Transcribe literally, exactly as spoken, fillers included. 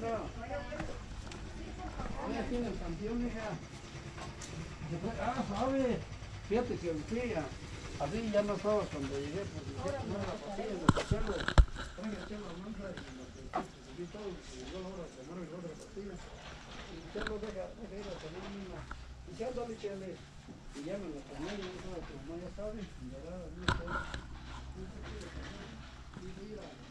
está. Ahí tiene el campeón, hija. Ah, sabe. Fíjate que fui a... Así ya no estaba cuando llegué, porque dije, no, la pastilla de Chelo. Oiga, Chelo, manda y lo que subí todo, y llegó la hora de tomar el otro de pastilla. Y Chelo, deja, deja ir a tomar una. Y ya ándale, Chele. Y ya me la tomé, y eso, como ya sabe, ¿verdad? No sé. No sé qué le pasó.